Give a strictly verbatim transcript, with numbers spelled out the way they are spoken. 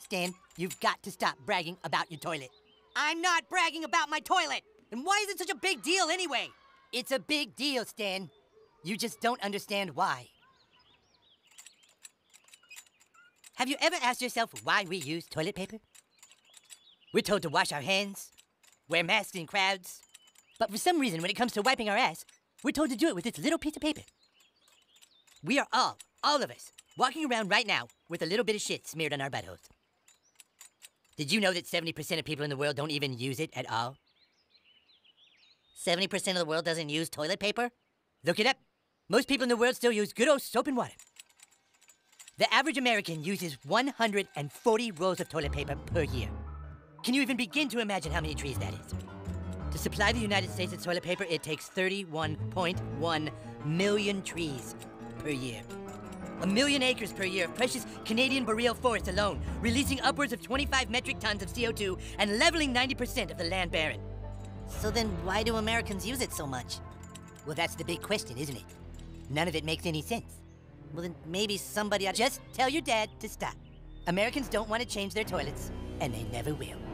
Stan, you've got to stop bragging about your toilet. I'm not bragging about my toilet! And why is it such a big deal anyway? It's a big deal, Stan. You just don't understand why. Have you ever asked yourself why we use toilet paper? We're told to wash our hands, wear masks in crowds, but for some reason when it comes to wiping our ass, we're told to do it with this little piece of paper. We are all, all of us, walking around right now with a little bit of shit smeared on our buttholes. Did you know that seventy percent of people in the world don't even use it at all? seventy percent of the world doesn't use toilet paper? Look it up. Most people in the world still use good old soap and water. The average American uses one hundred forty rolls of toilet paper per year. Can you even begin to imagine how many trees that is? To supply the United States with toilet paper, it takes thirty-one point one million trees per year. A million acres per year of precious Canadian boreal forest alone, releasing upwards of twenty-five metric tons of C O two and leveling ninety percent of the land barren. So then why do Americans use it so much? Well, that's the big question, isn't it? None of it makes any sense. Well, then maybe somebody ought to just tell your dad to stop. Americans don't want to change their toilets, and they never will.